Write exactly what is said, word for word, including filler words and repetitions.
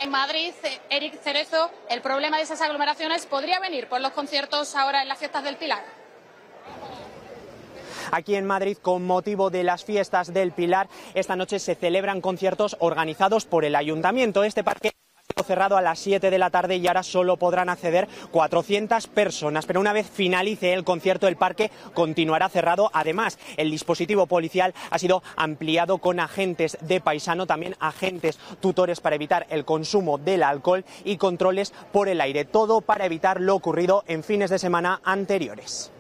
En Madrid, Eric Cerezo, el problema de esas aglomeraciones podría venir por los conciertos ahora en las fiestas del Pilar. Aquí en Madrid, con motivo de las fiestas del Pilar, esta noche se celebran conciertos organizados por el Ayuntamiento. Este parque ha sido cerrado a las siete de la tarde y ahora solo podrán acceder cuatrocientas personas. Pero una vez finalice el concierto, el parque continuará cerrado. Además, el dispositivo policial ha sido ampliado con agentes de paisano, también agentes tutores para evitar el consumo del alcohol y controles por el aire. Todo para evitar lo ocurrido en fines de semana anteriores.